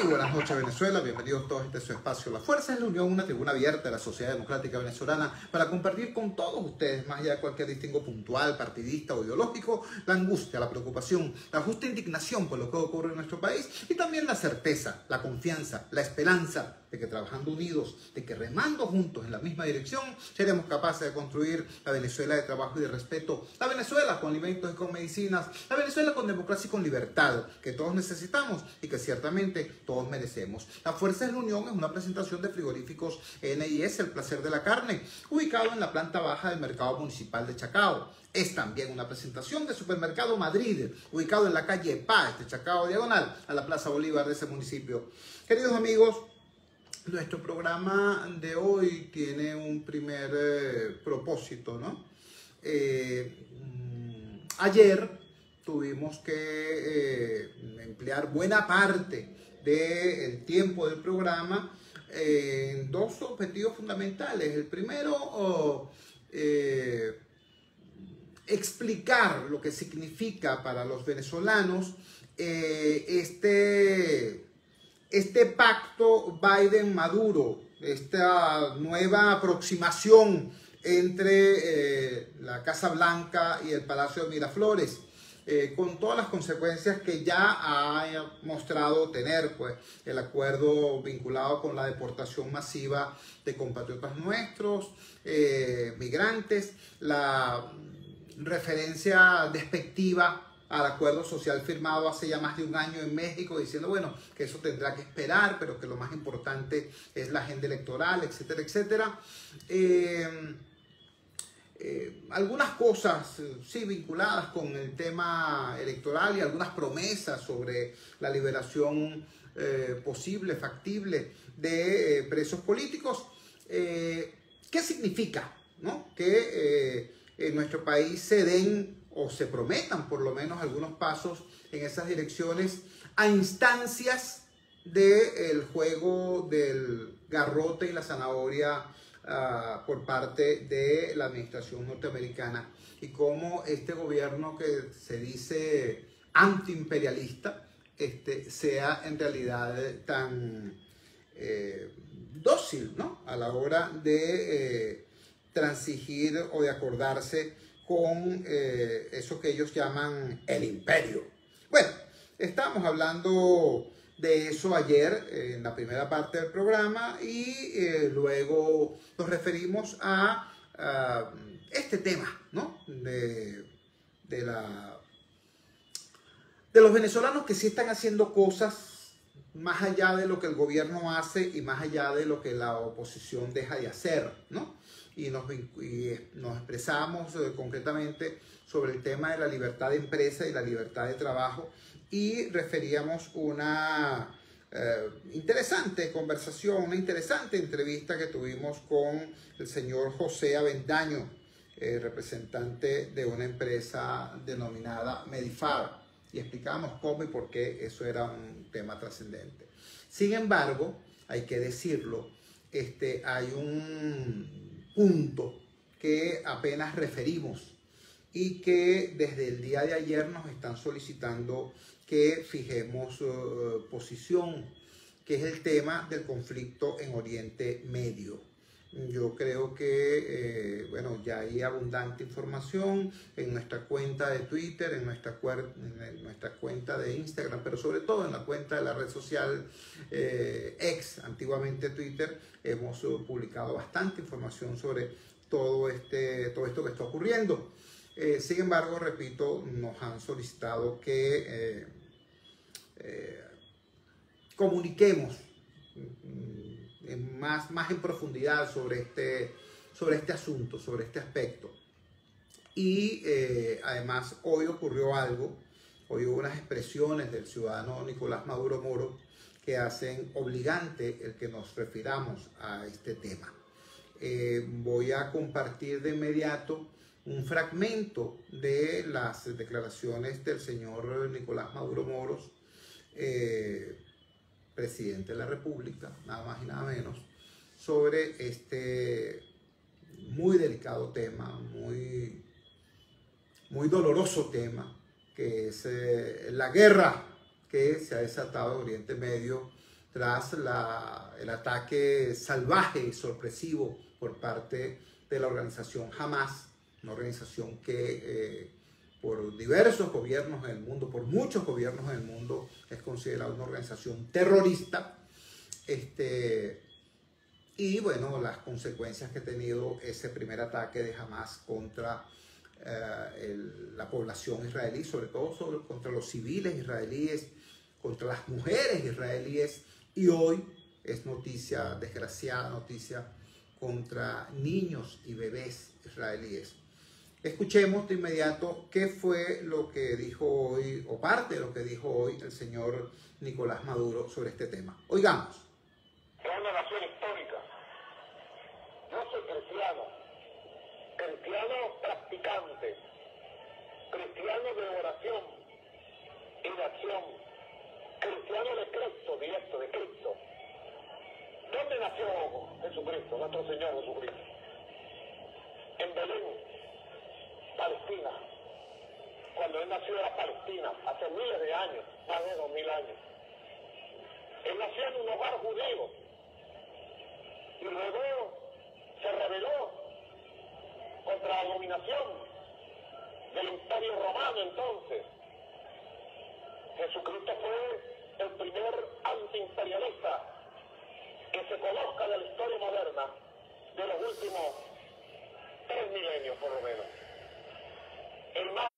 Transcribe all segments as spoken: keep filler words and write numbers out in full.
Muy buenas noches, Venezuela. Bienvenidos todos a este su espacio. La Fuerza es la Unión, una tribuna abierta de la sociedad democrática venezolana para compartir con todos ustedes, más allá de cualquier distingo puntual, partidista o ideológico, la angustia, la preocupación, la justa indignación por lo que ocurre en nuestro país y también la certeza, la confianza, la esperanza de que trabajando unidos, de que remando juntos en la misma dirección, seremos capaces de construir la Venezuela de trabajo y de respeto, la Venezuela con alimentos y con medicinas, la Venezuela con democracia y con libertad, que todos necesitamos y que ciertamente todos merecemos. La Fuerza es la Unión es una presentación de frigoríficos N I S, el placer de la carne, ubicado en la planta baja del mercado municipal de Chacao. Es también una presentación de Supermercado Madrid, ubicado en la calle Paz de Chacao, diagonal a la Plaza Bolívar de ese municipio. Queridos amigos, nuestro programa de hoy tiene un primer eh, propósito, ¿no? Eh, ayer tuvimos que eh, emplear buena parte del tiempo del programa eh, en dos objetivos fundamentales. El primero, oh, eh, explicar lo que significa para los venezolanos eh, este... Este pacto Biden-Maduro, esta nueva aproximación entre eh, la Casa Blanca y el Palacio de Miraflores, eh, con todas las consecuencias que ya ha mostrado tener, pues, el acuerdo vinculado con la deportación masiva de compatriotas nuestros, eh, migrantes, la referencia despectiva al acuerdo social firmado hace ya más de un año en México, diciendo, bueno, que eso tendrá que esperar, pero que lo más importante es la agenda electoral, etcétera, etcétera. Eh, eh, algunas cosas, sí, vinculadas con el tema electoral y algunas promesas sobre la liberación eh, posible, factible de eh, presos políticos. Eh, ¿Qué significa, ¿no? que eh, en nuestro país se den o se prometan por lo menos algunos pasos en esas direcciones a instancias del juego del garrote y la zanahoria uh, por parte de la administración norteamericana, y cómo este gobierno que se dice antiimperialista este, sea en realidad tan eh, dócil, ¿no? a la hora de eh, transigir o de acordarse con eh, eso que ellos llaman el imperio. Bueno, estábamos hablando de eso ayer eh, en la primera parte del programa y eh, luego nos referimos a, a este tema, ¿no? de, de, la, de los venezolanos que sí están haciendo cosas más allá de lo que el gobierno hace y más allá de lo que la oposición deja de hacer, ¿no? Y nos, y nos expresamos eh, concretamente sobre el tema de la libertad de empresa y la libertad de trabajo, y referíamos una eh, interesante conversación, una interesante entrevista que tuvimos con el señor José Avendaño, eh, representante de una empresa denominada Medifar, y explicamos cómo y por qué eso era un tema trascendente. Sin embargo, hay que decirlo, este, hay un punto que apenas referimos y que desde el día de ayer nos están solicitando que fijemos uh, posición, que es el tema del conflicto en Oriente Medio. Yo creo que, eh, bueno, ya hay abundante información en nuestra cuenta de Twitter, en nuestra, en nuestra cuenta de Instagram, pero sobre todo en la cuenta de la red social eh, ex, antiguamente Twitter. Hemos uh, publicado bastante información sobre todo, este, todo esto que está ocurriendo. Eh, sin embargo, repito, nos han solicitado que eh, eh, comuniquemos En más, más en profundidad sobre este, sobre este asunto, sobre este aspecto. Y eh, además hoy ocurrió algo, hoy hubo unas expresiones del ciudadano Nicolás Maduro Moro que hacen obligante el que nos refiramos a este tema. Eh, voy a compartir de inmediato un fragmento de las declaraciones del señor Nicolás Maduro Moros, eh, presidente de la República, nada más y nada menos, sobre este muy delicado tema, muy, muy doloroso tema, que es eh, la guerra que se ha desatado en Oriente Medio tras la, el ataque salvaje y sorpresivo por parte de la organización Hamas, una organización que eh, por diversos gobiernos en el mundo, por muchos gobiernos en el mundo, es considerada una organización terrorista. Este, y bueno, las consecuencias que ha tenido ese primer ataque de Hamas contra eh, el, la población israelí, sobre todo sobre, contra los civiles israelíes, contra las mujeres israelíes, y hoy es noticia, desgraciada noticia, contra niños y bebés israelíes. Escuchemos de inmediato qué fue lo que dijo hoy, o parte de lo que dijo hoy el señor Nicolás Maduro sobre este tema. Oigamos. Es una nación histórica. Yo soy cristiano, cristiano practicante, cristiano de oración y de acción, cristiano de Cristo, directo de Cristo. ¿Dónde nació Jesucristo, nuestro Señor Jesucristo? En Belén, Palestina. Cuando Él nació era Palestina, hace miles de años, más de dos mil años. Él nació en un hogar judío y luego se rebeló contra la dominación del Imperio Romano entonces. Jesucristo fue el primer antiimperialista que se conozca de la historia moderna de los últimos tres milenios por lo menos. El más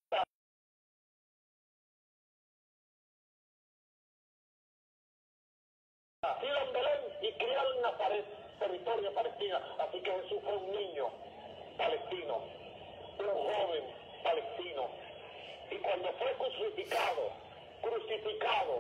nacido en Belén y criado en Nazaret, territorio de Palestina. Así que Jesús fue un niño palestino, un joven palestino. Y cuando fue crucificado, crucificado,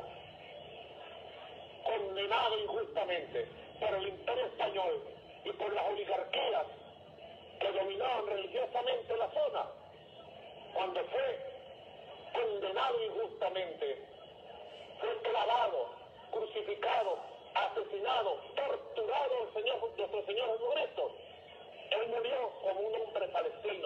condenado injustamente por el Imperio Español y por las oligarquías que dominaban religiosamente la zona, cuando fue condenado injustamente, fue clavado, crucificado, asesinado, torturado el Señor, nuestro Señor Jesucristo. Él murió como un hombre palestino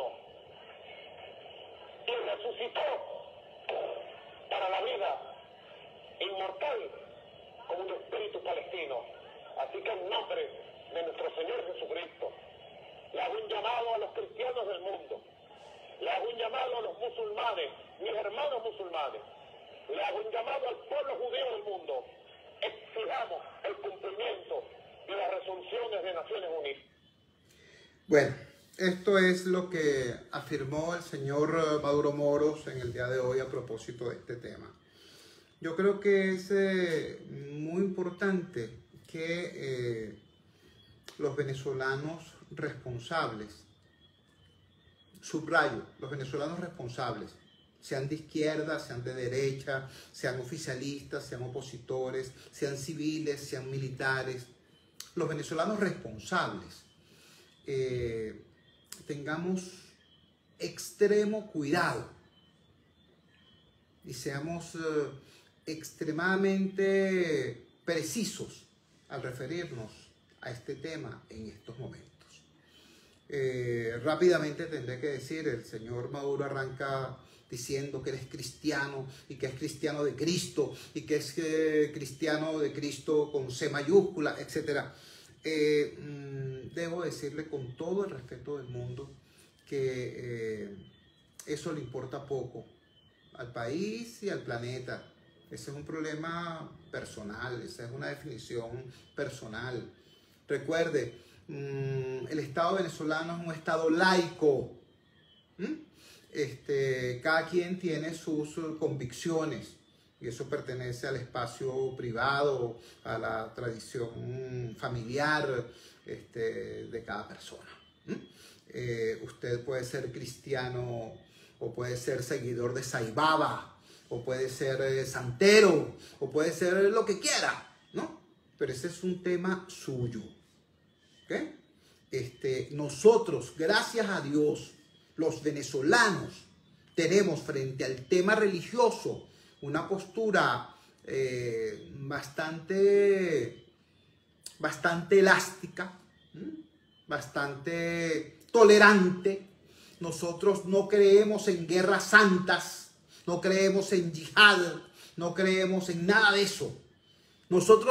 y resucitó para la vida inmortal como un espíritu palestino. Así que en nombre de nuestro Señor Jesucristo, le hago un llamado a los cristianos del mundo, le hago un llamado a los musulmanes, mis hermanos musulmanes, le hago un llamado al pueblo judío del mundo. Exijamos el cumplimiento de las resoluciones de Naciones Unidas. Bueno, esto es lo que afirmó el señor Maduro Moros en el día de hoy a propósito de este tema. Yo creo que es eh, muy importante que eh, los venezolanos responsables, subrayo, los venezolanos responsables, sean de izquierda, sean de derecha, sean oficialistas, sean opositores, sean civiles, sean militares, los venezolanos responsables, eh, tengamos extremo cuidado y seamos eh, extremadamente precisos al referirnos a este tema en estos momentos. Eh, rápidamente tendré que decir, el señor Maduro arranca diciendo que eres cristiano y que es cristiano de Cristo y que es eh, cristiano de Cristo con C mayúscula, etcétera. Eh, mmm, debo decirle con todo el respeto del mundo que eh, eso le importa poco al país y al planeta. Ese es un problema personal, esa es una definición personal. Recuerde, mmm, el Estado venezolano es un Estado laico. ¿Mm? Este, cada quien tiene sus convicciones y eso pertenece al espacio privado, a la tradición familiar este, de cada persona. ¿Mm? Eh, usted puede ser cristiano o puede ser seguidor de Saibaba, o puede ser eh, santero, o puede ser lo que quiera, ¿no? Pero ese es un tema suyo. ¿Okay? Este, nosotros, gracias a Dios, los venezolanos, tenemos frente al tema religioso una postura eh, bastante, bastante elástica, ¿m? bastante tolerante. Nosotros no creemos en guerras santas, no creemos en yihad, no creemos en nada de eso. Nosotros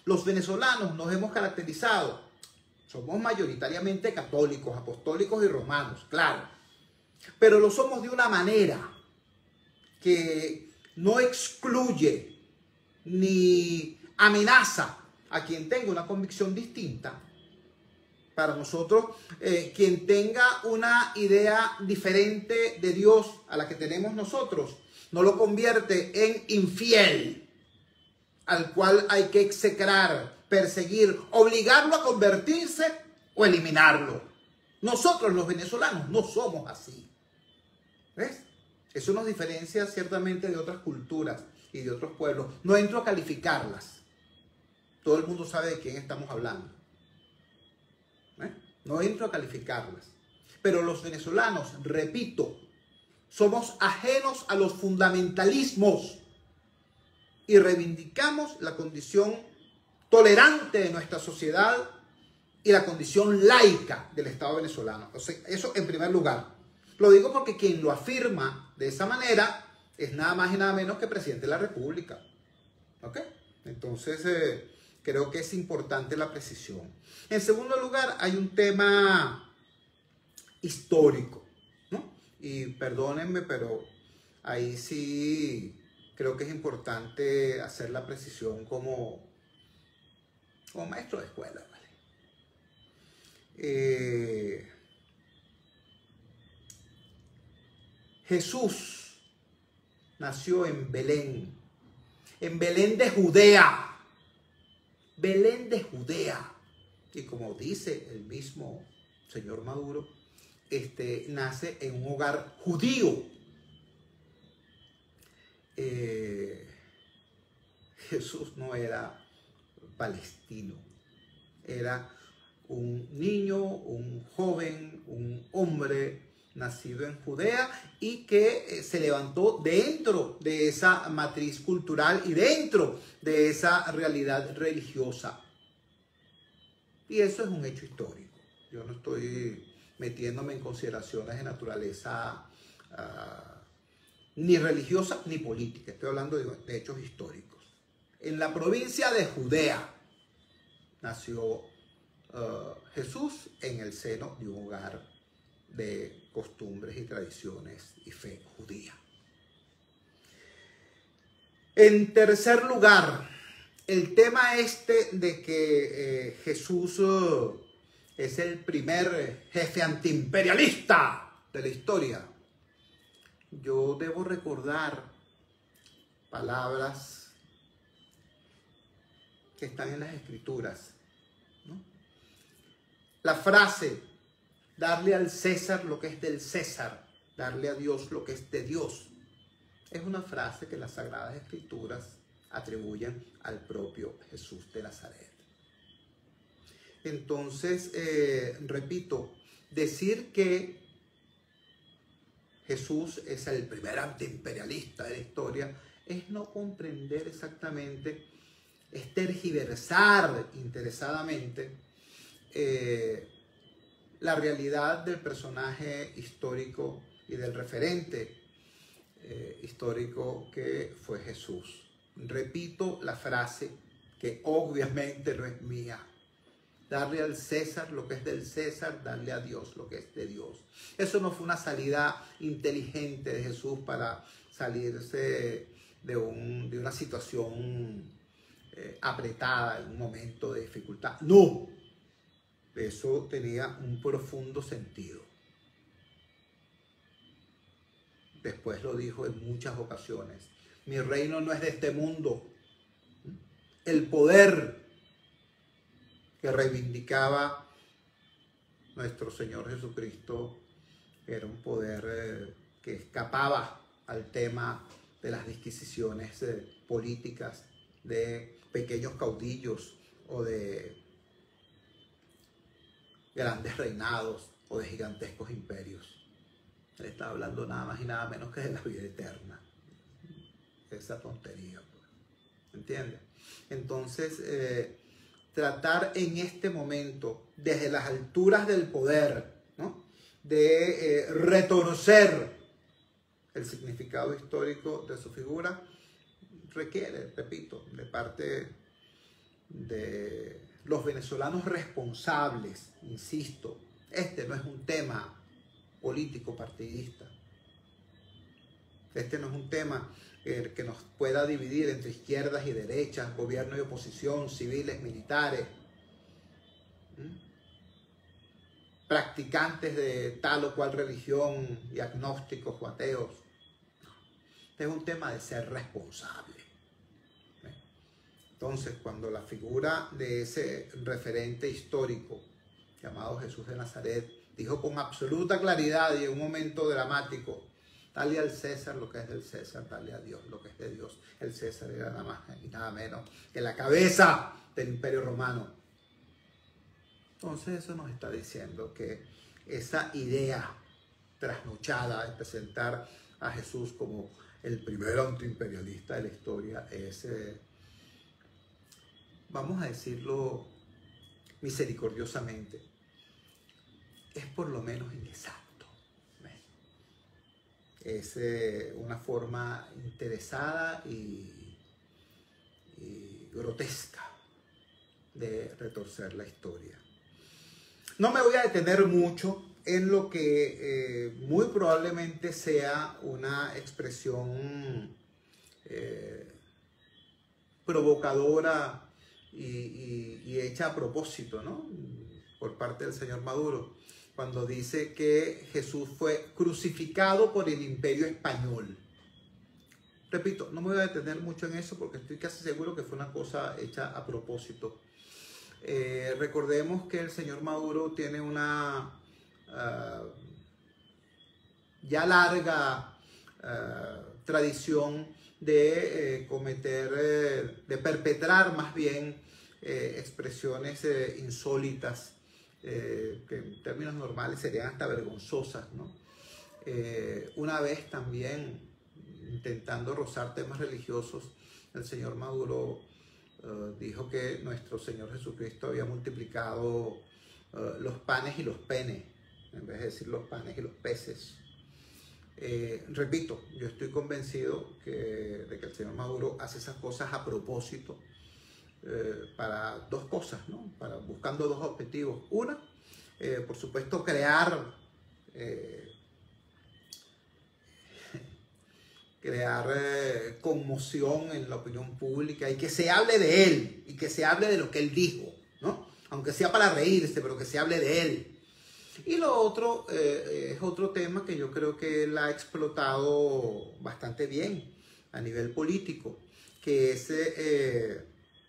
Los venezolanos nos hemos caracterizado, somos mayoritariamente católicos, apostólicos y romanos, claro, pero lo somos de una manera que no excluye ni amenaza a quien tenga una convicción distinta. Para nosotros, eh, quien tenga una idea diferente de Dios a la que tenemos nosotros, no lo convierte en infiel, al cual hay que execrar, perseguir, obligarlo a convertirse o eliminarlo. Nosotros los venezolanos no somos así. ¿Ves? Eso nos diferencia ciertamente de otras culturas y de otros pueblos. No entro a calificarlas. Todo el mundo sabe de quién estamos hablando. ¿Eh? No entro a calificarlas. Pero los venezolanos, repito, somos ajenos a los fundamentalismos y reivindicamos la condición tolerante de nuestra sociedad y la condición laica del Estado venezolano. O sea, eso en primer lugar. Lo digo porque quien lo afirma de esa manera es nada más y nada menos que presidente de la República. ¿Ok? Entonces, eh, creo que es importante la precisión. En segundo lugar, hay un tema histórico, ¿no? Y perdónenme, pero ahí sí creo que es importante hacer la precisión como, como maestro de escuela, ¿vale? Eh, Jesús nació en Belén, en Belén de Judea. Belén de Judea. Y como dice el mismo señor Maduro, este, nace en un hogar judío. Eh, Jesús no era palestino, era un niño, un joven, un hombre nacido en Judea y que se levantó dentro de esa matriz cultural y dentro de esa realidad religiosa. Y eso es un hecho histórico. Yo no estoy metiéndome en consideraciones de naturaleza uh, ni religiosa ni política. Estoy hablando de, de hechos históricos. En la provincia de Judea nació uh, Jesús en el seno de un hogar de costumbres y tradiciones y fe judía. En tercer lugar, el tema este de que eh, Jesús uh, es el primer jefe antiimperialista de la historia. Yo debo recordar palabras que están en las Escrituras, ¿no? La frase, darle al César lo que es del César, darle a Dios lo que es de Dios, es una frase que las Sagradas Escrituras atribuyen al propio Jesús de Nazaret. Entonces, eh, repito, decir que Jesús es el primer antiimperialista de la historia es no comprender exactamente, es tergiversar interesadamente eh, la realidad del personaje histórico y del referente eh, histórico que fue Jesús. Repito la frase que obviamente no es mía. Darle al César lo que es del César, darle a Dios lo que es de Dios. Eso no fue una salida inteligente de Jesús para salirse de, un, de una situación eh, apretada en un momento de dificultad. No. Eso tenía un profundo sentido. Después lo dijo en muchas ocasiones. Mi reino no es de este mundo. El poder que reivindicaba nuestro Señor Jesucristo era un poder eh, que escapaba al tema de las disquisiciones eh, políticas de pequeños caudillos o de grandes reinados o de gigantescos imperios. Él está hablando nada más y nada menos que de la vida eterna. Esa tontería, pues. ¿Entiendes? Entonces, eh, tratar en este momento, desde las alturas del poder, ¿no?, de eh, retorcer el significado histórico de su figura, requiere, repito, de parte de los venezolanos responsables, insisto, este no es un tema político partidista. Este no es un tema eh, que nos pueda dividir entre izquierdas y derechas, gobierno y oposición, civiles, militares, ¿Mm? practicantes de tal o cual religión y agnósticos o ateos. Este es un tema de ser responsable. Entonces, cuando la figura de ese referente histórico llamado Jesús de Nazaret dijo con absoluta claridad y en un momento dramático: dale al César lo que es del César, dale a Dios lo que es de Dios. El César era nada más y nada menos que la cabeza del Imperio Romano. Entonces eso nos está diciendo que esa idea trasnochada de presentar a Jesús como el primer antiimperialista de la historia es, eh, vamos a decirlo misericordiosamente, es por lo menos inexacto. Es eh, una forma interesada y, y grotesca de retorcer la historia. No me voy a detener mucho en lo que eh, muy probablemente sea una expresión eh, provocadora y, y, y hecha a propósito, ¿no? Por parte del señor Maduro, cuando dice que Jesús fue crucificado por el Imperio Español. Repito, no me voy a detener mucho en eso porque estoy casi seguro que fue una cosa hecha a propósito. Eh, recordemos que el señor Maduro tiene una uh, ya larga uh, tradición de eh, cometer, eh, de perpetrar más bien eh, expresiones eh, insólitas, eh, que en términos normales serían hasta vergonzosas, ¿no? Eh, una vez también, intentando rozar temas religiosos, el señor Maduro Uh, dijo que nuestro Señor Jesucristo había multiplicado uh, los panes y los penes, en vez de decir los panes y los peces. Eh, repito, yo estoy convencido que, de que el señor Maduro hace esas cosas a propósito, eh, para dos cosas, ¿no? Para, buscando dos objetivos. Una, eh, por supuesto, crear... Eh, crear eh, conmoción en la opinión pública y que se hable de él y que se hable de lo que él dijo, ¿no? Aunque sea para reírse, pero que se hable de él. Y lo otro eh, es otro tema que yo creo que él ha explotado bastante bien a nivel político, que es eh,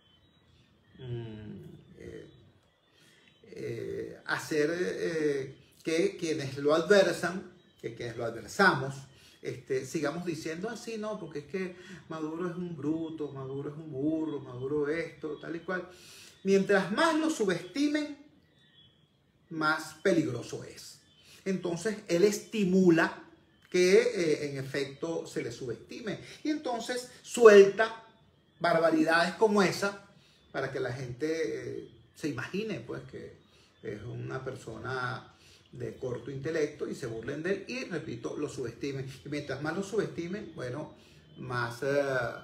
eh, eh, hacer eh, que quienes lo adversan, que quienes lo adversamos, Este, sigamos diciendo así, no, porque es que Maduro es un bruto, Maduro es un burro, Maduro esto, tal y cual. Mientras más lo subestimen, más peligroso es. Entonces, él estimula que eh, en efecto se le subestime. Y entonces suelta barbaridades como esa para que la gente eh, se imagine pues que es una persona de corto intelecto y se burlen de él y, repito, lo subestimen. Y mientras más lo subestimen, bueno, más, eh,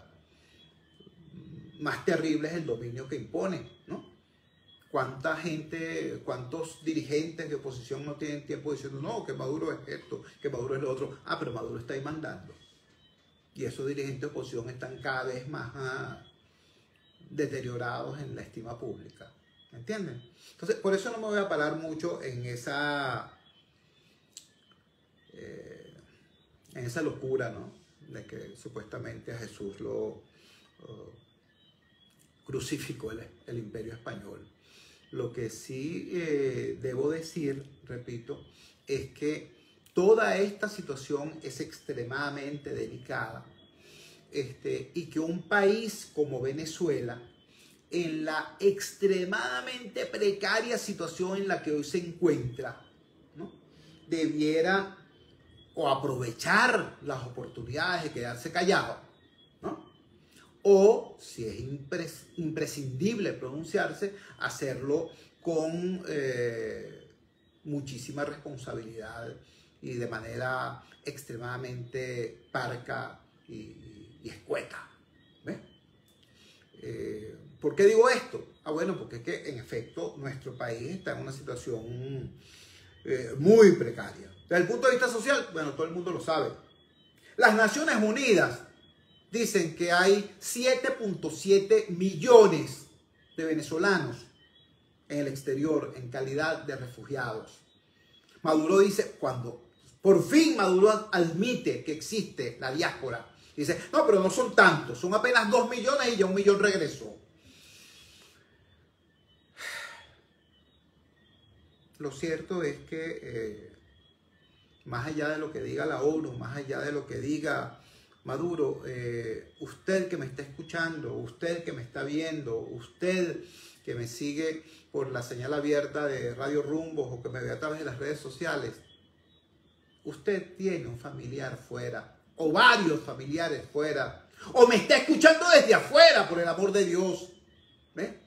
más terrible es el dominio que impone, ¿no? ¿Cuánta gente, cuántos dirigentes de oposición no tienen tiempo diciendo, no, que Maduro es esto, que Maduro es lo otro? Ah, pero Maduro está ahí mandando. Y esos dirigentes de oposición están cada vez más ah, deteriorados en la estima pública. ¿Entienden? Entonces, por eso no me voy a parar mucho en esa, eh, en esa locura, ¿no? De que supuestamente a Jesús lo uh, crucificó el, el Imperio Español. Lo que sí eh, debo decir, repito, es que toda esta situación es extremadamente delicada, este, y que un país como Venezuela, en la extremadamente precaria situación en la que hoy se encuentra, ¿no?, debiera o aprovechar las oportunidades de quedarse callado, ¿no?, o, si es impres imprescindible pronunciarse, hacerlo con eh, muchísima responsabilidad y de manera extremadamente parca y, y escueta, ¿ves? Eh, ¿Por qué digo esto? Ah, bueno, porque es que en efecto nuestro país está en una situación eh, muy precaria. Desde el punto de vista social, bueno, todo el mundo lo sabe. Las Naciones Unidas dicen que hay siete punto siete millones de venezolanos en el exterior en calidad de refugiados. Maduro dice, cuando por fin Maduro admite que existe la diáspora, dice, no, pero no son tantos, son apenas dos millones y ya un millón regresó. Lo cierto es que eh, más allá de lo que diga la ONU, más allá de lo que diga Maduro, eh, usted que me está escuchando, usted que me está viendo, usted que me sigue por la señal abierta de Radio Rumbos o que me ve a través de las redes sociales, usted tiene un familiar fuera o varios familiares fuera o me está escuchando desde afuera, por el amor de Dios. ¿Ve?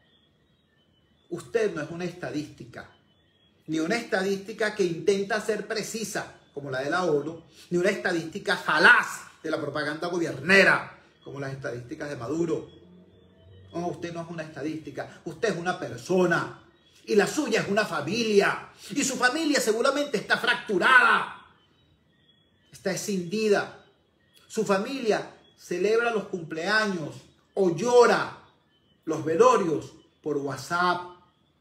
Usted no es una estadística, ni una estadística que intenta ser precisa como la de la ONU, ni una estadística falaz de la propaganda gobiernera como las estadísticas de Maduro. No, usted no es una estadística, usted es una persona y la suya es una familia y su familia seguramente está fracturada, está escindida. Su familia celebra los cumpleaños o llora los velorios por WhatsApp,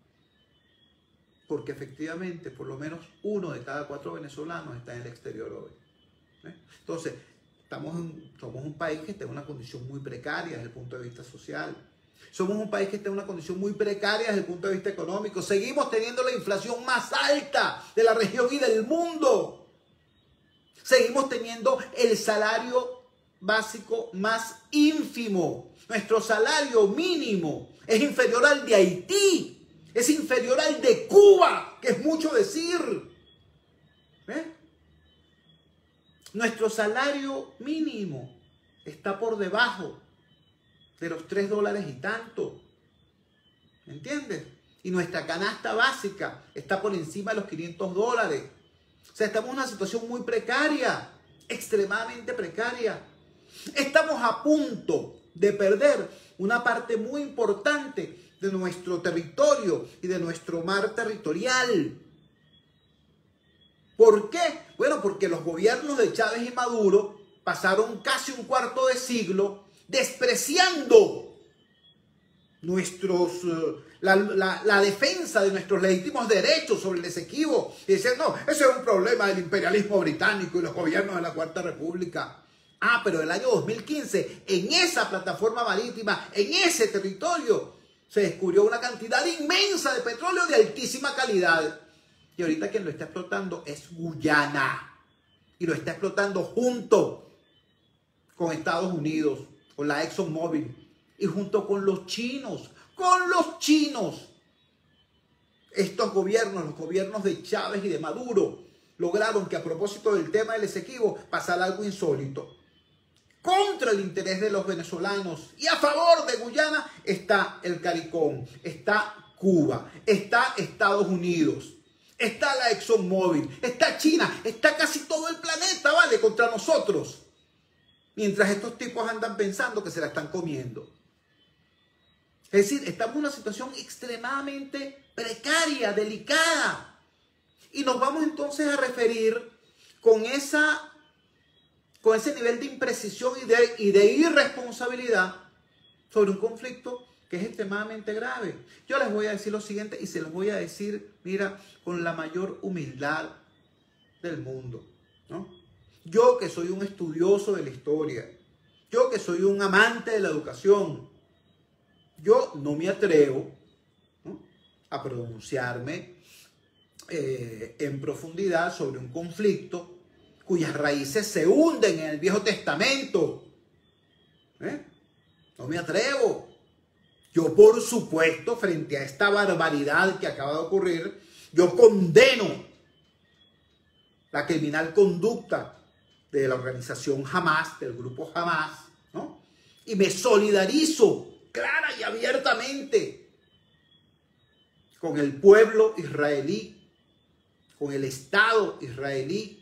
porque efectivamente por lo menos uno de cada cuatro venezolanos está en el exterior hoy. ¿Eh? Entonces, estamos en, somos un país que está en una condición muy precaria desde el punto de vista social. Somos un país que está en una condición muy precaria desde el punto de vista económico. Seguimos teniendo la inflación más alta de la región y del mundo. Seguimos teniendo el salario básico más ínfimo. Nuestro salario mínimo es inferior al de Haití. Es inferior al de Cuba, que es mucho decir. ¿Eh? Nuestro salario mínimo está por debajo de los tres dólares y tanto. ¿Me entiendes? Y nuestra canasta básica está por encima de los quinientos dólares. O sea, estamos en una situación muy precaria, extremadamente precaria. Estamos a punto de perder una parte muy importante de nuestro territorio y de nuestro mar territorial. ¿Por qué? Bueno, porque los gobiernos de Chávez y Maduro pasaron casi un cuarto de siglo despreciando nuestros, uh, la, la, la defensa de nuestros legítimos derechos sobre el Esequibo. Y decían, no, ese es un problema del imperialismo británico y los gobiernos de la Cuarta República. Ah, pero en el año dos mil quince, en esa plataforma marítima, en ese territorio, se descubrió una cantidad inmensa de petróleo de altísima calidad. Y ahorita quien lo está explotando es Guyana. Y lo está explotando junto con Estados Unidos, con la ExxonMobil. Y junto con los chinos, con los chinos. Estos gobiernos, los gobiernos de Chávez y de Maduro, lograron que a propósito del tema del Esequibo pasara algo insólito. Contra el interés de los venezolanos y a favor de Guyana está el CARICOM, está Cuba, está Estados Unidos, está la ExxonMobil, está China, está casi todo el planeta, ¿vale? Contra nosotros. Mientras estos tipos andan pensando que se la están comiendo. Es decir, estamos en una situación extremadamente precaria, delicada. Y nos vamos entonces a referir con esa... con ese nivel de imprecisión y de, y de irresponsabilidad sobre un conflicto que es extremadamente grave. Yo les voy a decir lo siguiente y se los voy a decir, mira, con la mayor humildad del mundo, ¿no? Yo que soy un estudioso de la historia, yo que soy un amante de la educación, yo no me atrevo, ¿no?, a pronunciarme eh, en profundidad sobre un conflicto cuyas raíces se hunden en el Viejo Testamento. ¿Eh? No me atrevo. Yo, por supuesto, frente a esta barbaridad que acaba de ocurrir, yo condeno la criminal conducta de la organización Hamas, del grupo Hamas, ¿no? Y me solidarizo clara y abiertamente con el pueblo israelí, con el Estado israelí,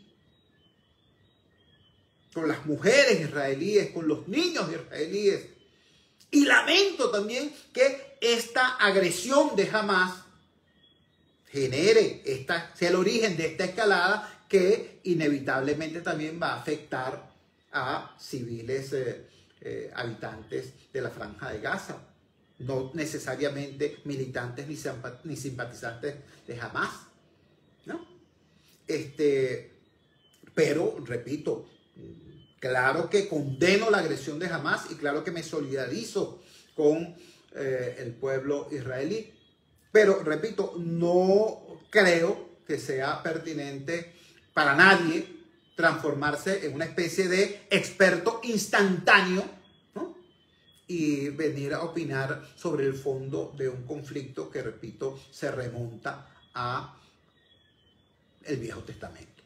con las mujeres israelíes, con los niños israelíes Y lamento también que esta agresión de Hamas genere, esta, sea el origen de esta escalada que inevitablemente también va a afectar a civiles eh, eh, habitantes de la Franja de Gaza. No necesariamente militantes ni, ni simpatizantes de Hamas, ¿no? Este, pero, repito, claro que condeno la agresión de Hamas y claro que me solidarizo con eh, el pueblo israelí. Pero, repito, no creo que sea pertinente para nadie transformarse en una especie de experto instantáneo, ¿no? Y venir a opinar sobre el fondo de un conflicto que, repito, se remonta a el Viejo Testamento.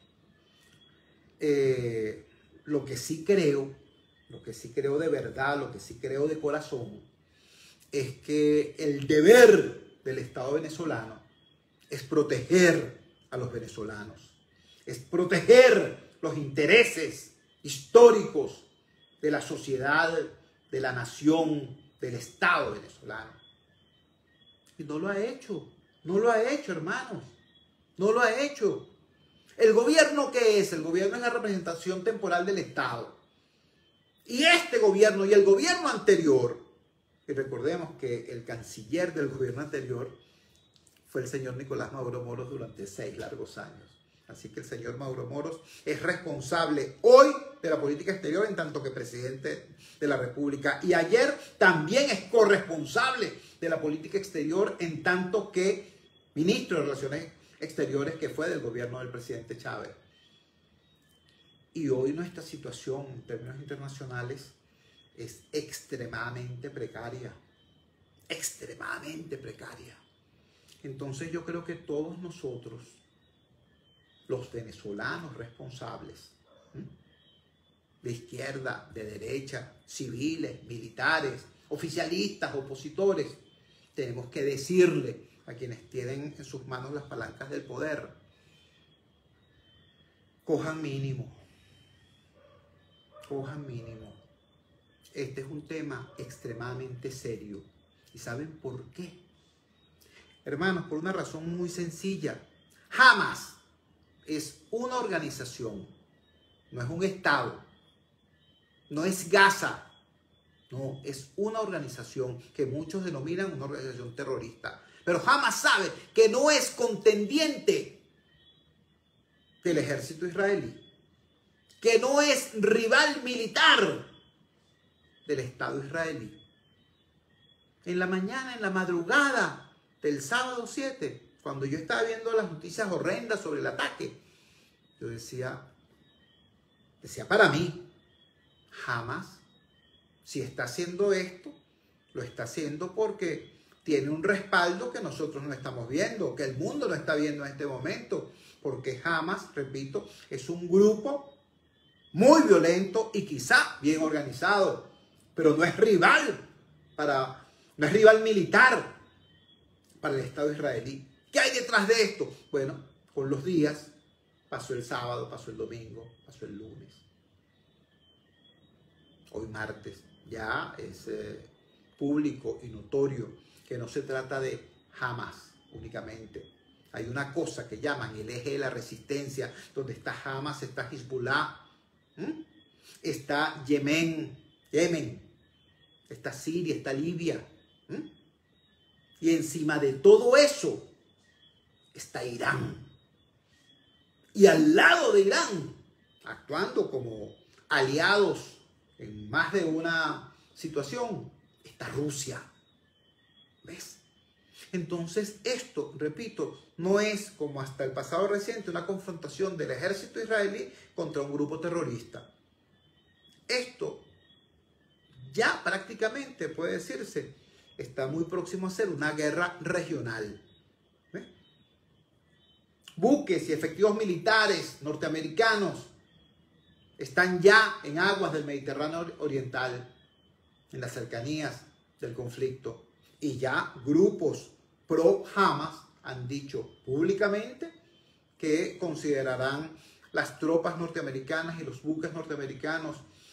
Eh, lo que sí creo, lo que sí creo de verdad, lo que sí creo de corazón, es que el deber del Estado venezolano es proteger a los venezolanos, es proteger los intereses históricos de la sociedad, de la nación, del Estado venezolano. Y no lo ha hecho, no lo ha hecho, hermanos, no lo ha hecho. ¿El gobierno qué es? El gobierno es la representación temporal del Estado. Y este gobierno y el gobierno anterior, y recordemos que el canciller del gobierno anterior fue el señor Nicolás Maduro Moros durante seis largos años. Así que el señor Maduro Moros es responsable hoy de la política exterior en tanto que presidente de la República. Y ayer también es corresponsable de la política exterior en tanto que ministro de Relaciones Exteriores que fue del gobierno del presidente Chávez. Y hoy nuestra situación en términos internacionales es extremadamente precaria, extremadamente precaria. Entonces yo creo que todos nosotros, los venezolanos responsables, ¿sí?, de izquierda, de derecha, civiles, militares, oficialistas, opositores, tenemos que decirle a quienes tienen en sus manos las palancas del poder: cojan mínimo, cojan mínimo. Este es un tema extremadamente serio. ¿Y saben por qué? Hermanos, por una razón muy sencilla. Hamas es una organización, no es un Estado, no es Gaza, no, es una organización que muchos denominan una organización terrorista. Pero Hamas sabe que no es contendiente del ejército israelí, que no es rival militar del Estado israelí. En la mañana, en la madrugada del sábado siete, cuando yo estaba viendo las noticias horrendas sobre el ataque, yo decía, decía para mí, Hamas, si está haciendo esto, lo está haciendo porque tiene un respaldo que nosotros no estamos viendo, que el mundo no está viendo en este momento, porque Hamas, repito, es un grupo muy violento y quizá bien organizado, pero no es rival para, no es rival militar para el Estado israelí. ¿Qué hay detrás de esto? Bueno, con los días, pasó el sábado, pasó el domingo, pasó el lunes, hoy martes, ya es eh, público y notorio que no se trata de Hamas únicamente. Hay una cosa que llaman el eje de la resistencia, donde está Hamas, está Hezbollah, ¿Mm? está Yemen, Yemen, está Siria, está Libia. ¿Mm? Y encima de todo eso está Irán. Y al lado de Irán, actuando como aliados en más de una situación, está Rusia. ¿Ves? Entonces esto, repito, no es como hasta el pasado reciente una confrontación del ejército israelí contra un grupo terrorista. Esto ya prácticamente puede decirse está muy próximo a ser una guerra regional. ¿Ves? Buques y efectivos militares norteamericanos están ya en aguas del Mediterráneo Oriental, en las cercanías del conflicto. Y ya grupos pro Hamas han dicho públicamente que considerarán las tropas norteamericanas y los buques norteamericanos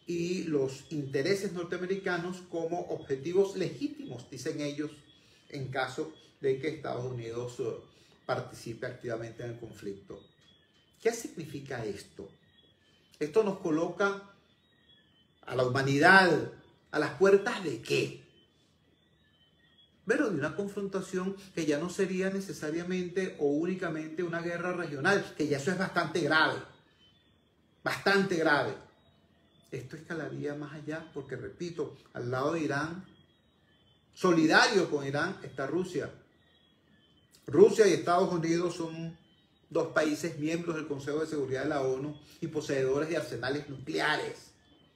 y los intereses norteamericanos como objetivos legítimos, dicen ellos, en caso de que Estados Unidos uh, participe activamente en el conflicto. ¿Qué significa esto? Esto nos coloca a la humanidad a las puertas de ¿qué? Pero de una confrontación que ya no sería necesariamente o únicamente una guerra regional, que ya eso es bastante grave, bastante grave. Esto escalaría más allá porque, repito, al lado de Irán, solidario con Irán, está Rusia. Rusia y Estados Unidos son dos países miembros del Consejo de Seguridad de la ONU y poseedores de arsenales nucleares.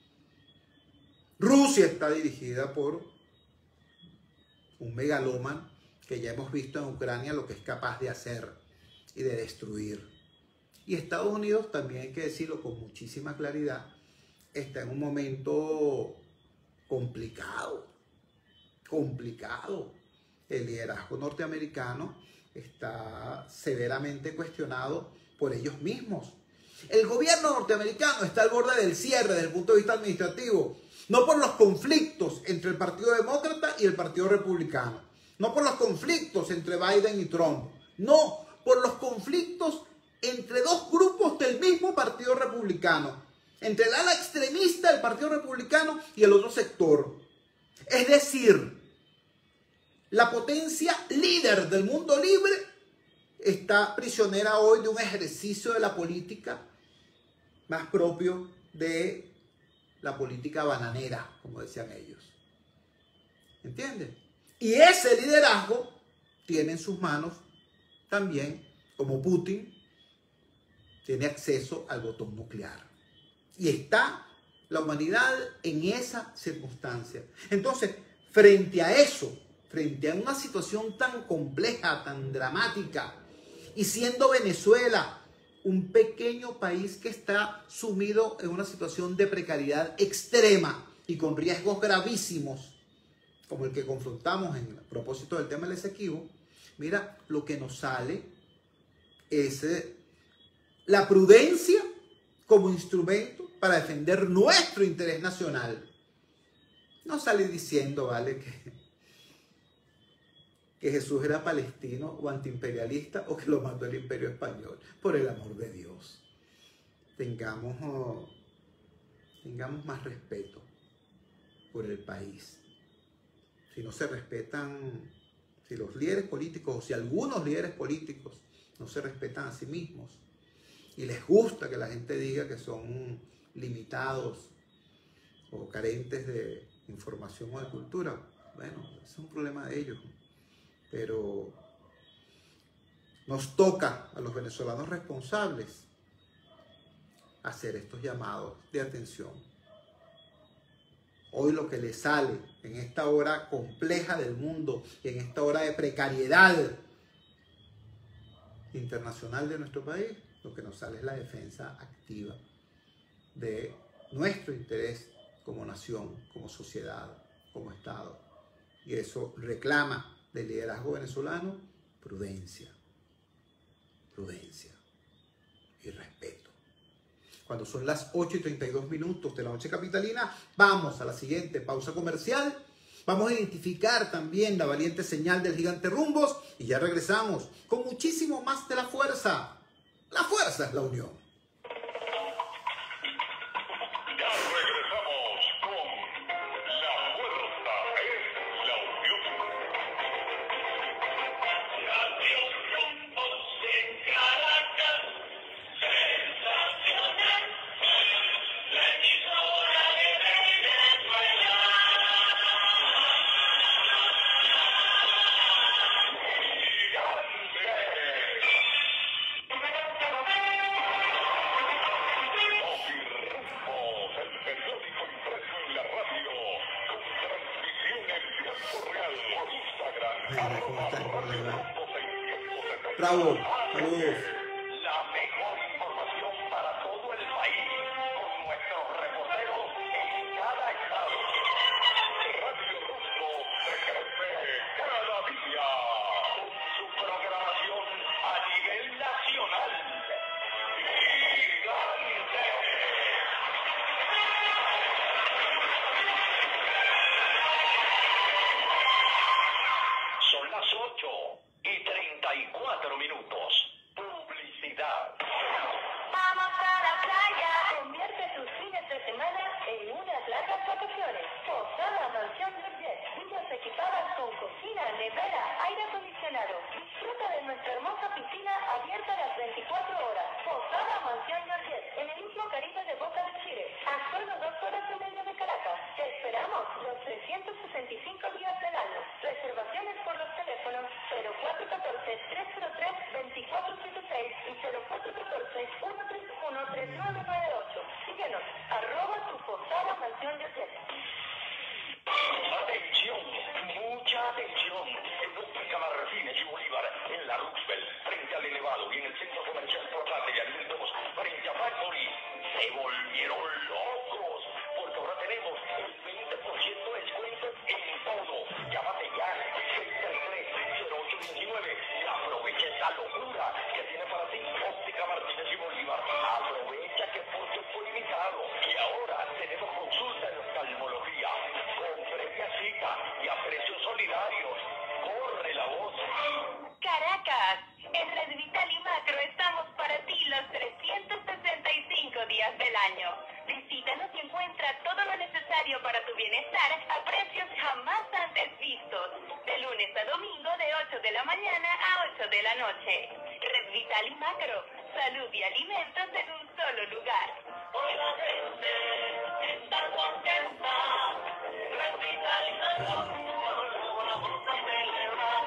Rusia está dirigida por un megalómano que ya hemos visto en Ucrania lo que es capaz de hacer y de destruir. Y Estados Unidos, también hay que decirlo con muchísima claridad, está en un momento complicado, complicado. El liderazgo norteamericano está severamente cuestionado por ellos mismos. El gobierno norteamericano está al borde del cierre desde el punto de vista administrativo, no por los conflictos entre el Partido Demócrata y el Partido Republicano, no por los conflictos entre Biden y Trump, no, por los conflictos entre dos grupos del mismo Partido Republicano, entre el ala extremista del Partido Republicano y el otro sector. Es decir, la potencia líder del mundo libre está prisionera hoy de un ejercicio de la política más propio de la política bananera, como decían ellos. ¿Entiendes? Y ese liderazgo tiene en sus manos también, como Putin, tiene acceso al botón nuclear. Y está la humanidad en esa circunstancia. Entonces, frente a eso, frente a una situación tan compleja, tan dramática, y siendo Venezuela un pequeño país que está sumido en una situación de precariedad extrema y con riesgos gravísimos, como el que confrontamos en el propósito del tema del Esequibo, mira, lo que nos sale es eh, la prudencia como instrumento para defender nuestro interés nacional. No sale diciendo, ¿vale?, que, que Jesús era palestino o antiimperialista o que lo mandó el Imperio Español. Por el amor de Dios, tengamos, oh, tengamos más respeto por el país. Si no se respetan, si los líderes políticos o si algunos líderes políticos no se respetan a sí mismos y les gusta que la gente diga que son limitados o carentes de información o de cultura, bueno, es un problema de ellos. Pero nos toca a los venezolanos responsables hacer estos llamados de atención. Hoy lo que le sale en esta hora compleja del mundo y en esta hora de precariedad internacional de nuestro país, lo que nos sale es la defensa activa de nuestro interés como nación, como sociedad, como Estado. Y eso reclama del liderazgo venezolano prudencia, prudencia y respeto. Cuando son las ocho y treinta y dos minutos de la noche capitalina, vamos a la siguiente pausa comercial. Vamos a identificar también la valiente señal del gigante Rumbos y ya regresamos con muchísimo más de la fuerza. La fuerza es la unión. Bravo, saludos. La mejor información para todo el país con nuestros reporteros en cada estado. Radio Rumbo se crece cada día con su programación a nivel nacional. Gigante. las vacaciones. Posada Mansión Georgette. Villas equipadas con cocina, nevera, aire acondicionado. Disfruta de nuestra hermosa piscina abierta las veinticuatro horas. Posada Mansión Georgette. En el mismo Caribe de Boca de Chile. A solo dos horas y media de Caracas. Te esperamos los trescientos sesenta y cinco días del año. Reservaciones por los teléfonos cero cuatro uno cuatro, tres cero tres, dos cuatro siete seis y cero cuatro uno cuatro, uno tres uno, tres nueve nueve ocho. Síguenos, arroba tu Posada Mansión Georgette. Atención, mucha atención. En Óptica Martínez y Bolívar, en la Roosevelt, frente al Elevado y en el centro comercial portátil de alimentos, frente a Factory, se volvieron locos, porque ahora tenemos el veinte por ciento de descuento en todo. Llámate ya, seis tres tres, cero ocho uno nueve y aprovecha esta locura que tiene para ti Óptica Martínez y Bolívar. Aprovecha que por tiempo limitado y ahora tenemos consulta en oftalmología con previa cita y a precios solidarios. Corre la voz. Caracas, en Red Vital y Macro estamos para ti los trescientos sesenta y cinco días del año. Visítanos y encuentra todo lo necesario para tu bienestar a precios jamás antes vistos. De lunes a domingo de ocho de la mañana a ocho de la noche. Red Vital y Macro, salud y alimentos en un solo lugar. Hoy la gente está contenta. Red Vital y Macro, lo vamos a celebrar.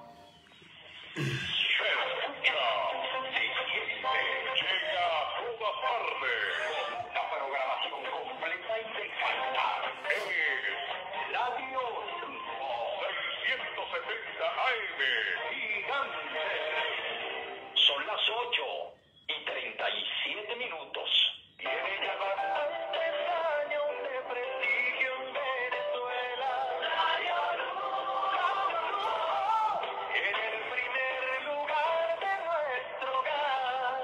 Llega a toda parte con una programación completa y de calidad. Es Radio seiscientos setenta A M Gigante. Son las ocho y treinta y siete minutos. Tiene ya bastantes años de prestigio en Venezuela. Radio Luz, Radio Luz, en el primer lugar de nuestro hogar.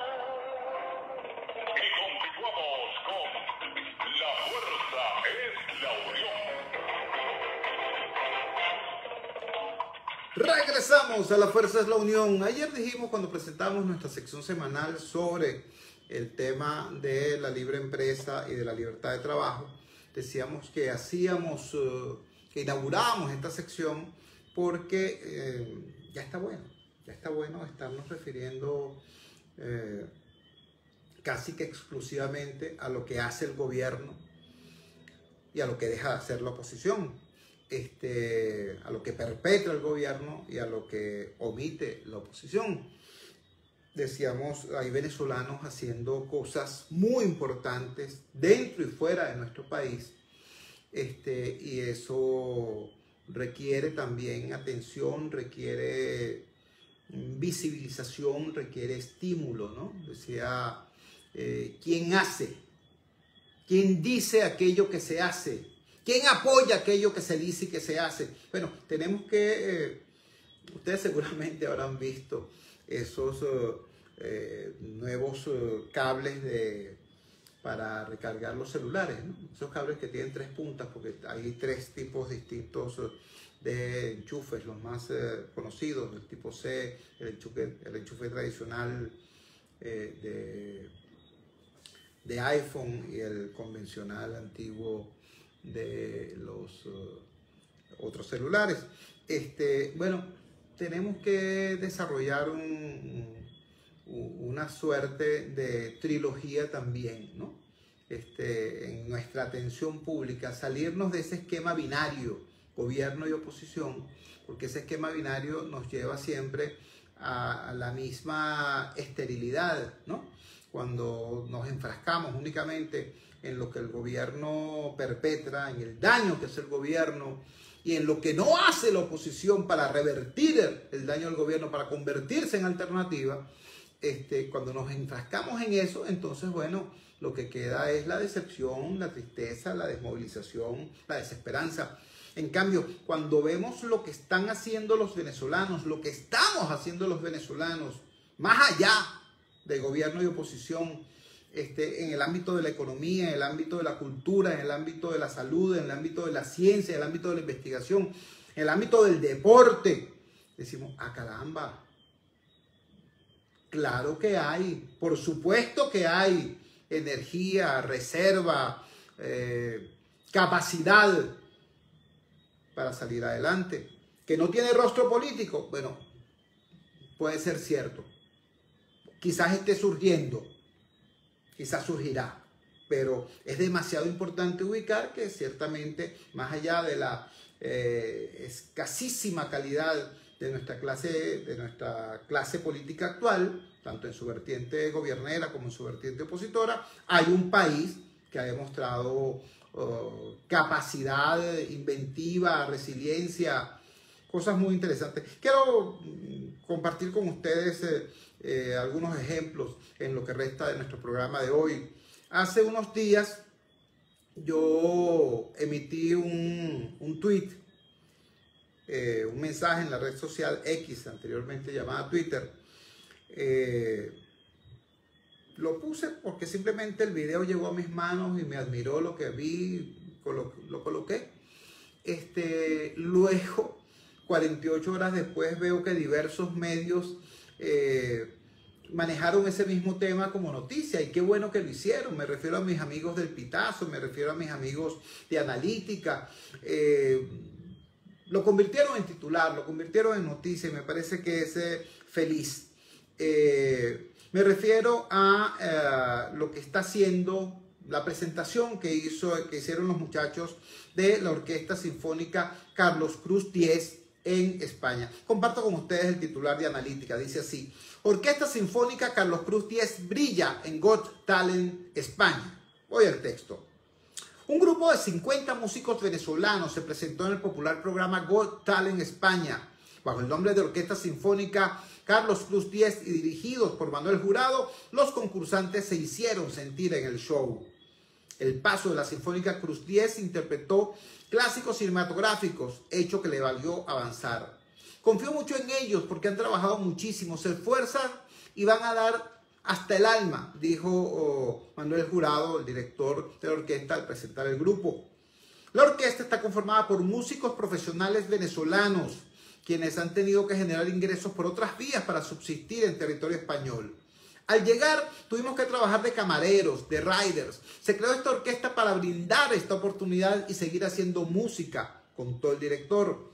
Y continuamos con La Fuerza es la Unión. Regresamos a La Fuerza es la Unión. Ayer dijimos, cuando presentamos nuestra sección semanal sobre el tema de la libre empresa y de la libertad de trabajo, decíamos que hacíamos, uh, que inaugurábamos esta sección porque eh, ya está bueno, ya está bueno estarnos refiriendo eh, casi que exclusivamente a lo que hace el gobierno y a lo que deja de hacer la oposición. Este, a lo que perpetra el gobierno y a lo que omite la oposición. Decíamos, hay venezolanos haciendo cosas muy importantes dentro y fuera de nuestro país, este, y eso requiere también atención, requiere visibilización, requiere estímulo, ¿no? Decía, eh, ¿quién hace? ¿Quién dice aquello que se hace? ¿Quién apoya aquello que se dice y que se hace? Bueno, tenemos que, eh, ustedes seguramente habrán visto esos eh, nuevos eh, cables de, para recargar los celulares, ¿no? Esos cables que tienen tres puntas, porque hay tres tipos distintos de enchufes, los más eh, conocidos, el tipo C, el enchufe, el enchufe tradicional eh, de, de iPhone y el convencional antiguo de los uh, otros celulares. Este, bueno, tenemos que desarrollar un, un, una suerte de trilogía también, ¿no? Este, en nuestra atención pública, salirnos de ese esquema binario, gobierno y oposición, porque ese esquema binario nos lleva siempre a, a la misma esterilidad, ¿no? Cuando nos enfrascamos únicamente en lo que el gobierno perpetra, en el daño que hace el gobierno y en lo que no hace la oposición para revertir el daño del gobierno, para convertirse en alternativa, este, cuando nos enfrascamos en eso, entonces, bueno, lo que queda es la decepción, la tristeza, la desmovilización, la desesperanza. En cambio, cuando vemos lo que están haciendo los venezolanos, lo que estamos haciendo los venezolanos, más allá de gobierno y oposición, Este, en el ámbito de la economía, en el ámbito de la cultura, en el ámbito de la salud, en el ámbito de la ciencia, en el ámbito de la investigación, en el ámbito del deporte, decimos, ah, caramba, claro que hay, por supuesto que hay energía, reserva, eh, capacidad para salir adelante. Que no tiene rostro político, bueno, puede ser cierto. Quizás esté surgiendo, quizás surgirá, pero es demasiado importante ubicar que ciertamente, más allá de la eh, escasísima calidad de nuestra clase, de nuestra clase política actual, tanto en su vertiente gobiernera como en su vertiente opositora, hay un país que ha demostrado uh, capacidad inventiva, resiliencia, cosas muy interesantes. Quiero compartir con ustedes eh, eh, algunos ejemplos en lo que resta de nuestro programa de hoy. Hace unos días yo emití un, un tweet, eh, un mensaje en la red social X, anteriormente llamada Twitter. Eh, lo puse porque simplemente el video llegó a mis manos y me admiró lo que vi, lo, lo coloqué. Este, luego, cuarenta y ocho horas después, veo que diversos medios eh, manejaron ese mismo tema como noticia, y qué bueno que lo hicieron. Me refiero a mis amigos del Pitazo, me refiero a mis amigos de Analítica. Eh, lo convirtieron en titular, lo convirtieron en noticia, y me parece que es eh, feliz. Eh, me refiero a eh, lo que está haciendo la presentación que, hizo, que hicieron los muchachos de la Orquesta Sinfónica Carlos Cruz diez en España. Comparto con ustedes el titular de Analítica. Dice así: Orquesta Sinfónica Carlos Cruz diez brilla en Got Talent España. Voy al texto. Un grupo de cincuenta músicos venezolanos se presentó en el popular programa Got Talent España bajo el nombre de Orquesta Sinfónica Carlos Cruz diez y dirigidos por Manuel Jurado. Los concursantes se hicieron sentir en el show. El paso de la Sinfónica Cruz diez interpretó clásicos cinematográficos, hecho que le valió avanzar. Confío mucho en ellos porque han trabajado muchísimo, se esfuerzan y van a dar hasta el alma, dijo oh, Manuel Jurado, el director de la orquesta, al presentar el grupo. La orquesta está conformada por músicos profesionales venezolanos, quienes han tenido que generar ingresos por otras vías para subsistir en territorio español. Al llegar, tuvimos que trabajar de camareros, de riders. Se creó esta orquesta para brindar esta oportunidad y seguir haciendo música, contó el director.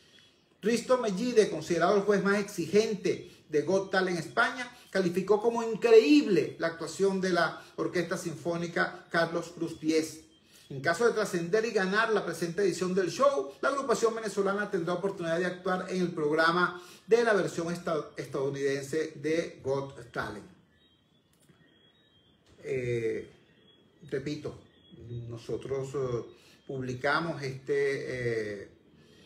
Risto Mellide, considerado el juez más exigente de Got Talent España, calificó como increíble la actuación de la Orquesta Sinfónica Carlos Cruz diez. En caso de trascender y ganar la presente edición del show, la agrupación venezolana tendrá oportunidad de actuar en el programa de la versión estadounidense de Got Talent. Eh, repito, nosotros uh, publicamos este eh,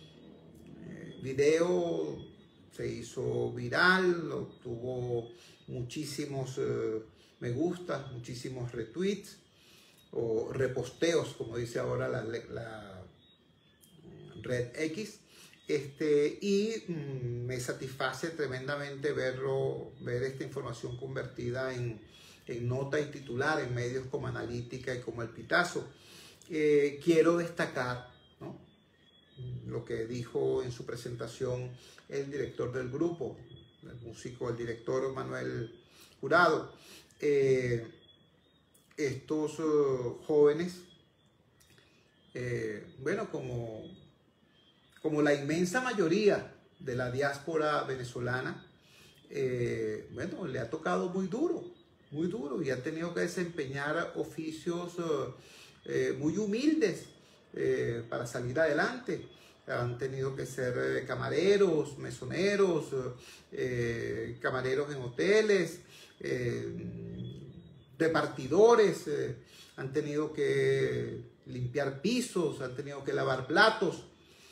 video, se hizo viral, obtuvo muchísimos uh, me gustas, muchísimos retweets o reposteos, como dice ahora la, la red X, este, y mm, me satisface tremendamente verlo, ver esta información convertida en, en nota y titular en medios como Analítica y como El Pitazo. Eh, quiero destacar, ¿no?, lo que dijo en su presentación el director del grupo, el músico, el director Manuel Jurado. Eh, estos uh, jóvenes, eh, bueno, como, como la inmensa mayoría de la diáspora venezolana, eh, bueno, le ha tocado muy duro, muy duro, y han tenido que desempeñar oficios uh, eh, muy humildes eh, para salir adelante. Han tenido que ser eh, camareros, mesoneros, eh, camareros en hoteles, eh, repartidores, eh, han tenido que limpiar pisos, han tenido que lavar platos,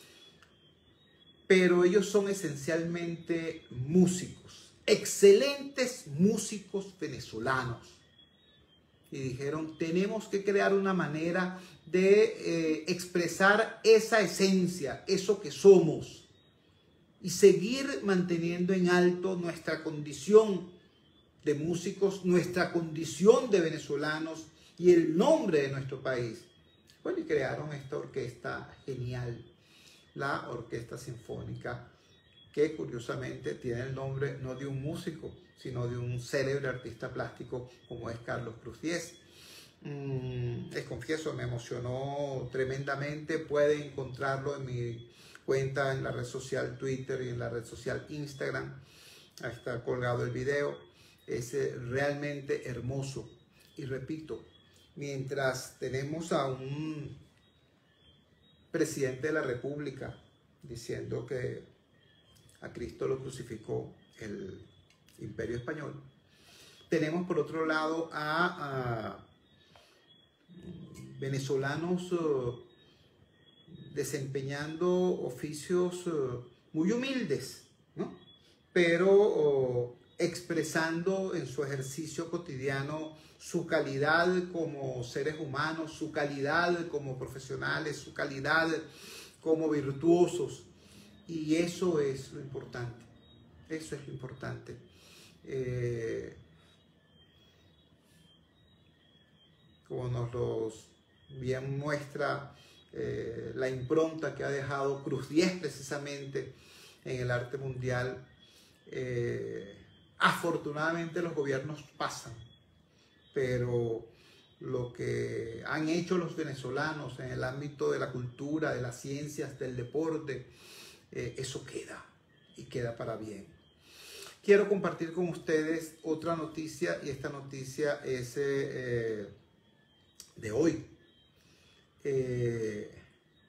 pero ellos son esencialmente músicos, excelentes músicos venezolanos. Y dijeron, tenemos que crear una manera de eh, expresar esa esencia, eso que somos, y seguir manteniendo en alto nuestra condición de músicos, nuestra condición de venezolanos y el nombre de nuestro país. Bueno, y crearon esta orquesta genial, la Orquesta Sinfónica, que curiosamente tiene el nombre no de un músico, sino de un célebre artista plástico como es Carlos Cruz diez. Mm, les confieso, me emocionó tremendamente. Pueden encontrarlo en mi cuenta en la red social Twitter y en la red social Instagram. Ahí está colgado el video. Es realmente hermoso. Y repito, mientras tenemos a un presidente de la República diciendo que a Cristo lo crucificó el Imperio Español, tenemos por otro lado a, a venezolanos uh, desempeñando oficios uh, muy humildes, ¿no? Pero uh, expresando en su ejercicio cotidiano su calidad como seres humanos, su calidad como profesionales, su calidad como virtuosos. Y eso es lo importante, eso es lo importante. Eh, como nos los bien muestra eh, la impronta que ha dejado Cruz diez precisamente en el arte mundial. Eh, afortunadamente los gobiernos pasan, pero lo que han hecho los venezolanos en el ámbito de la cultura, de las ciencias, del deporte, eh, eso queda y queda para bien. Quiero compartir con ustedes otra noticia, y esta noticia es eh, de hoy. Eh,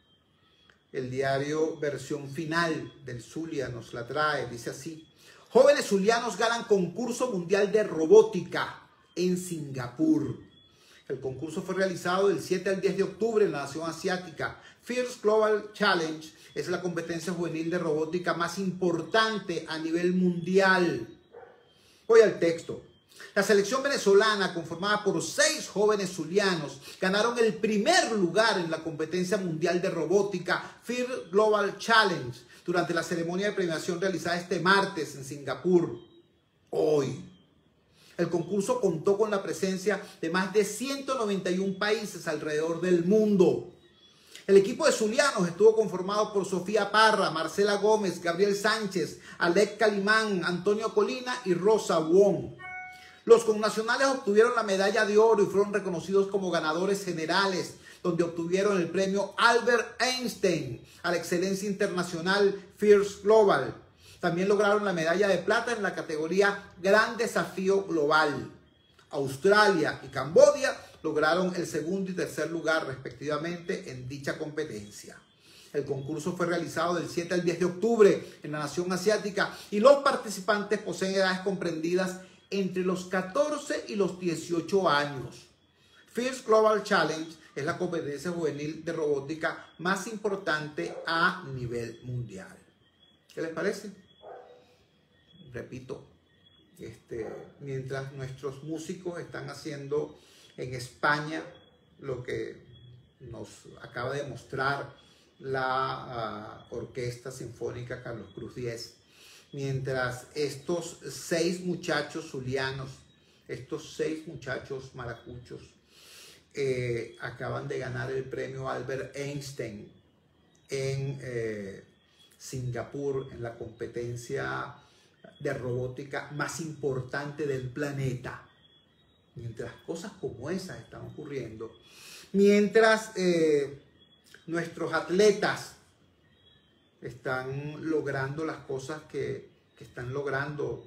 el diario Versión Final del Zulia nos la trae, dice así: jóvenes zulianos ganan concurso mundial de robótica en Singapur. El concurso fue realizado del siete al diez de octubre en la nación asiática. First Global Challenge es la competencia juvenil de robótica más importante a nivel mundial. Voy al texto. La selección venezolana, conformada por seis jóvenes zulianos, ganaron el primer lugar en la competencia mundial de robótica First Global Challenge durante la ceremonia de premiación realizada este martes en Singapur. Hoy, el concurso contó con la presencia de más de ciento noventa y un países alrededor del mundo. El equipo de zulianos estuvo conformado por Sofía Parra, Marcela Gómez, Gabriel Sánchez, Alec Calimán, Antonio Colina y Rosa Wong. Los connacionales obtuvieron la medalla de oro y fueron reconocidos como ganadores generales, donde obtuvieron el premio Albert Einstein a la excelencia internacional First Global. También lograron la medalla de plata en la categoría Gran Desafío Global. Australia y Camboya lograron el segundo y tercer lugar respectivamente en dicha competencia. El concurso fue realizado del siete al diez de octubre en la nación asiática y los participantes poseen edades comprendidas entre los catorce y los dieciocho años. First Global Challenge es la competencia juvenil de robótica más importante a nivel mundial. ¿Qué les parece? Repito, este, mientras nuestros músicos están haciendo en España lo que nos acaba de mostrar la uh, Orquesta Sinfónica Carlos Cruz diez, mientras estos seis muchachos zulianos, estos seis muchachos maracuchos, eh, acaban de ganar el premio Albert Einstein en eh, Singapur, en la competencia de robótica más importante del planeta. Mientras cosas como esas están ocurriendo, mientras eh, nuestros atletas están logrando las cosas que, que están logrando,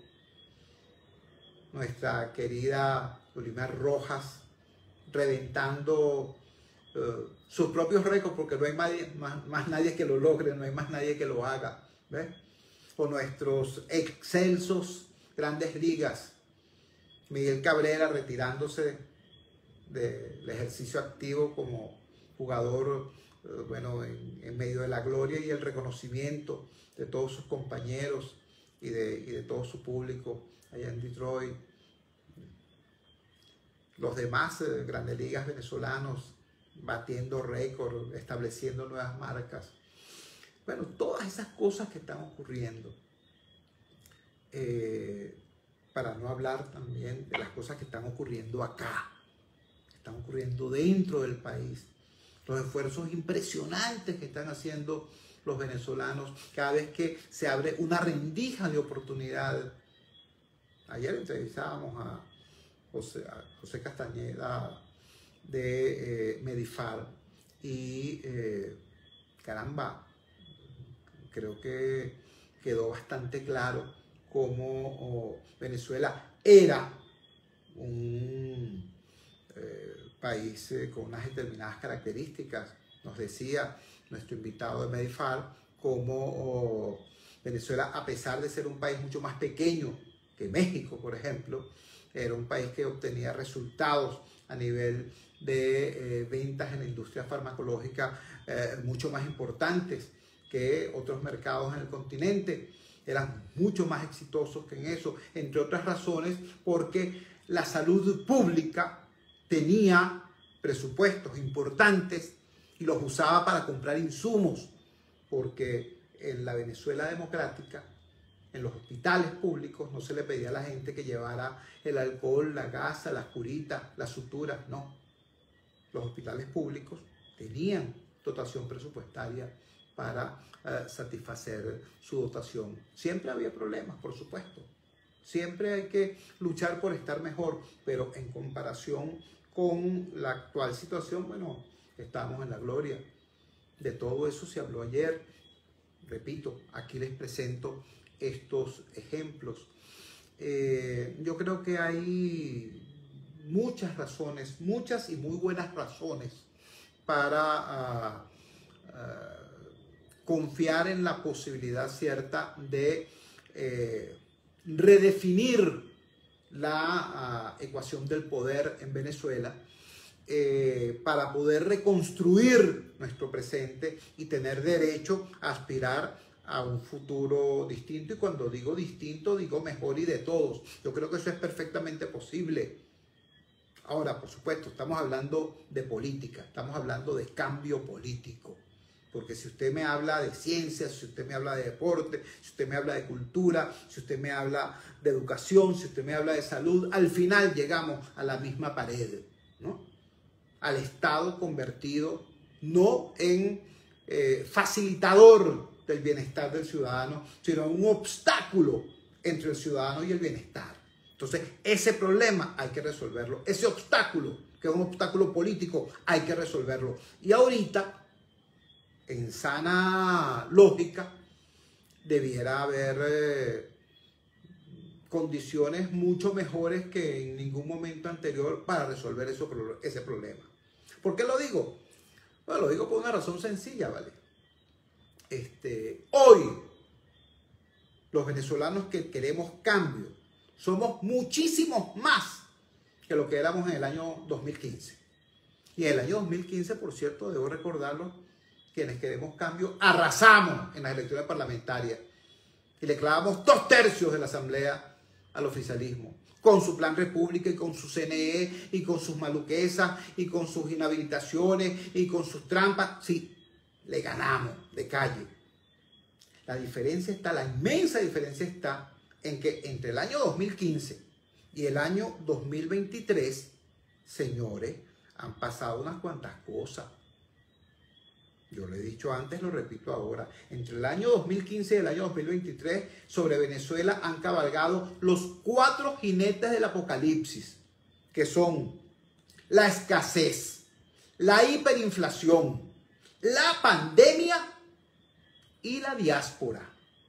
nuestra querida Olimar Rojas reventando uh, sus propios récords, porque no hay más, más, más nadie que lo logre, no hay más nadie que lo haga, ¿ves? O nuestros excelsos Grandes Ligas, Miguel Cabrera retirándose del ejercicio activo como jugador, uh, bueno, en, en medio de la gloria y el reconocimiento de todos sus compañeros y de, y de todo su público allá en Detroit. Los demás eh, Grandes Ligas venezolanos batiendo récords, estableciendo nuevas marcas. Bueno, todas esas cosas que están ocurriendo. Eh, para no hablar también de las cosas que están ocurriendo acá, que están ocurriendo dentro del país. Los esfuerzos impresionantes que están haciendo los venezolanos cada vez que se abre una rendija de oportunidad. Ayer entrevistábamos a José, a José Castañeda de eh, Medifar y eh, caramba, creo que quedó bastante claro cómo oh, Venezuela era un eh, país eh, con unas determinadas características. Nos decía nuestro invitado de Medifar cómo oh, Venezuela, a pesar de ser un país mucho más pequeño que México, por ejemplo, era un país que obtenía resultados a nivel de eh, ventas en la industria farmacológica eh, mucho más importantes que otros mercados en el continente. Eran mucho más exitosos que en eso, entre otras razones porque la salud pública tenía presupuestos importantes y los usaba para comprar insumos, porque en la Venezuela democrática, en los hospitales públicos, no se le pedía a la gente que llevara el alcohol, la gasa, las curitas, las suturas, no. Los hospitales públicos tenían dotación presupuestaria para uh, satisfacer su dotación. Siempre había problemas, por supuesto. Siempre hay que luchar por estar mejor, pero en comparación con la actual situación, bueno, estamos en la gloria. De todo eso se habló ayer. Repito, aquí les presento estos ejemplos. Eh, yo creo que hay muchas razones, muchas y muy buenas razones para uh, uh, confiar en la posibilidad cierta de eh, redefinir la uh, ecuación del poder en Venezuela eh, para poder reconstruir nuestro presente y tener derecho a aspirar a un futuro distinto. Y cuando digo distinto, digo mejor y de todos. Yo creo que eso es perfectamente posible. Ahora, por supuesto, estamos hablando de política, estamos hablando de cambio político. Porque si usted me habla de ciencias, si usted me habla de deporte, si usted me habla de cultura, si usted me habla de educación, si usted me habla de salud, al final llegamos a la misma pared, ¿no? Al Estado convertido no en eh, facilitador del bienestar del ciudadano, sino en un obstáculo entre el ciudadano y el bienestar. Entonces, ese problema hay que resolverlo. Ese obstáculo, que es un obstáculo político, hay que resolverlo. Y ahorita, en sana lógica, debiera haber eh, condiciones mucho mejores que en ningún momento anterior para resolver eso, ese problema. ¿Por qué lo digo? Bueno, lo digo por una razón sencilla, ¿vale? Este, hoy, los venezolanos que queremos cambio, somos muchísimos más que lo que éramos en el año dos mil quince. Y en el año dos mil quince, por cierto, debo recordarlo, quienes queremos cambio, arrasamos en las elecciones parlamentarias y le clavamos dos tercios de la asamblea al oficialismo, con su plan república y con su C N E y con sus maluquesas y con sus inhabilitaciones y con sus trampas. Sí, le ganamos de calle. La diferencia está, la inmensa diferencia está en que entre el año dos mil quince y el año dos mil veintitrés, señores, han pasado unas cuantas cosas. Yo lo he dicho antes, lo repito ahora. Entre el año dos mil quince y el año dos mil veintitrés, sobre Venezuela han cabalgado los cuatro jinetes del apocalipsis, que son la escasez, la hiperinflación, la pandemia y la diáspora.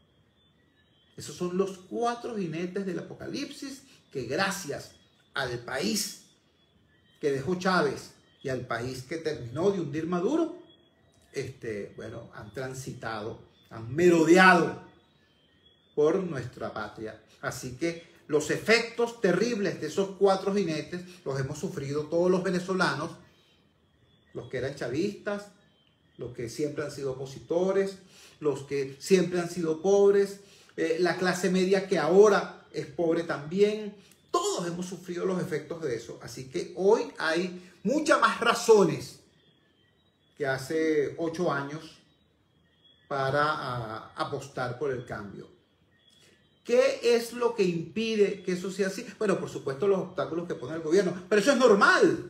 Esos son los cuatro jinetes del apocalipsis que, gracias al país que dejó Chávez y al país que terminó de hundir Maduro, este, bueno, han transitado, han merodeado por nuestra patria. Así que los efectos terribles de esos cuatro jinetes los hemos sufrido todos los venezolanos, los que eran chavistas, los que siempre han sido opositores, los que siempre han sido pobres, eh, la clase media que ahora es pobre también. Todos hemos sufrido los efectos de eso. Así que hoy hay muchas más razones que hace ocho años para a, apostar por el cambio. ¿Qué es lo que impide que eso sea así? Bueno, por supuesto, los obstáculos que pone el gobierno, pero eso es normal.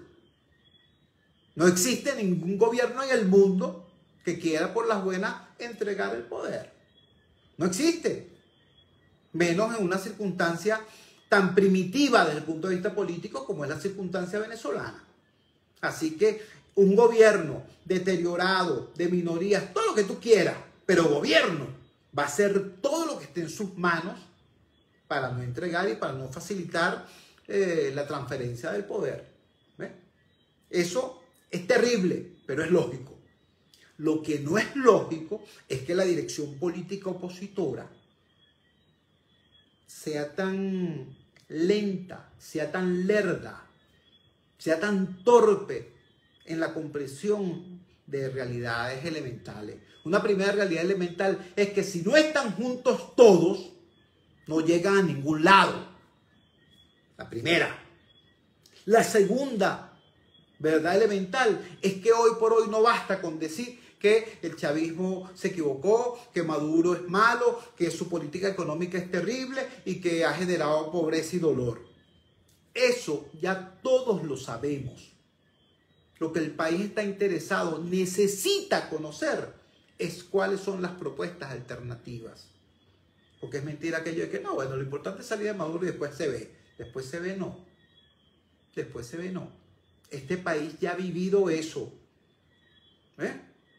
No existe ningún gobierno en el mundo que quiera por las buenas entregar el poder. No existe. Menos en una circunstancia tan primitiva desde el punto de vista político como es la circunstancia venezolana. Así que un gobierno deteriorado, de minorías, todo lo que tú quieras, pero gobierno va a hacer todo lo que esté en sus manos para no entregar y para no facilitar eh, la transferencia del poder. ¿Ves? Eso es terrible, pero es lógico. Lo que no es lógico es que la dirección política opositora sea tan lenta, sea tan lerda, sea tan torpe en la comprensión de realidades elementales. Una primera realidad elemental es que si no están juntos todos, no llegan a ningún lado. La primera. La segunda verdad elemental es que hoy por hoy no basta con decir que el chavismo se equivocó, que Maduro es malo, que su política económica es terrible y que ha generado pobreza y dolor. Eso ya todos lo sabemos. Lo que el país está interesado, necesita conocer, es cuáles son las propuestas alternativas. Porque es mentira aquello de que no, bueno, lo importante es salir de Maduro y después se ve. Después se ve no. Después se ve no. Este país ya ha vivido eso. ¿Eh?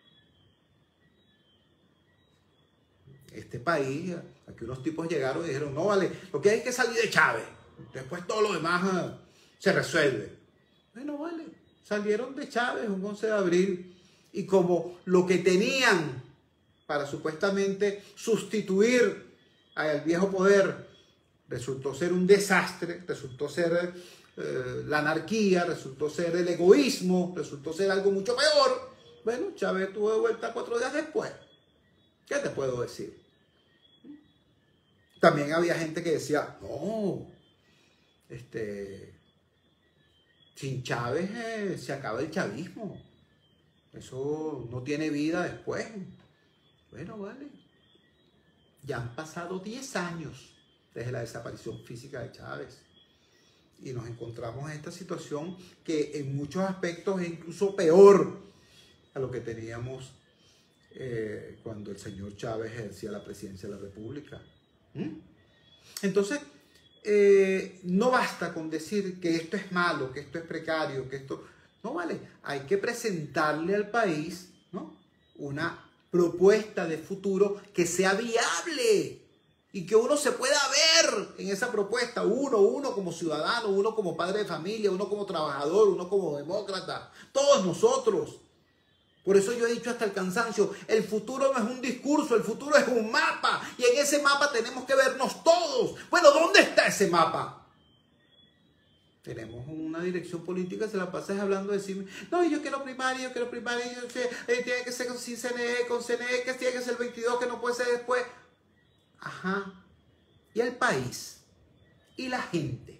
Este país, aquí unos tipos llegaron y dijeron, no vale, lo que hay es que salir de Chávez. Después todo lo demás uh, se resuelve. Bueno, vale. Salieron de Chávez un once de abril y como lo que tenían para supuestamente sustituir al viejo poder resultó ser un desastre, resultó ser eh, la anarquía, resultó ser el egoísmo, resultó ser algo mucho peor. Bueno, Chávez tuvo de vuelta cuatro días después. ¿Qué te puedo decir? También había gente que decía, no, este... sin Chávez eh, se acaba el chavismo. Eso no tiene vida después. Bueno, vale. Ya han pasado diez años desde la desaparición física de Chávez. Y nos encontramos en esta situación que en muchos aspectos es incluso peor a lo que teníamos eh, cuando el señor Chávez ejercía la presidencia de la República. ¿Mm? Entonces, Eh, no basta con decir que esto es malo, que esto es precario, que esto... No vale, hay que presentarle al país, ¿no?, una propuesta de futuro que sea viable y que uno se pueda ver en esa propuesta, uno, uno como ciudadano, uno como padre de familia, uno como trabajador, uno como demócrata, todos nosotros. Por eso yo he dicho hasta el cansancio, el futuro no es un discurso, el futuro es un mapa. Y en ese mapa tenemos que vernos todos. Bueno, ¿dónde está ese mapa? Tenemos una dirección política, se la pasas hablando de decirme, no, yo quiero primaria, yo quiero primaria, yo sé, eh, tiene que ser sin C N E, con C N E, que tiene que ser el veintidós, que no puede ser después. Ajá. ¿Y el país? ¿Y la gente?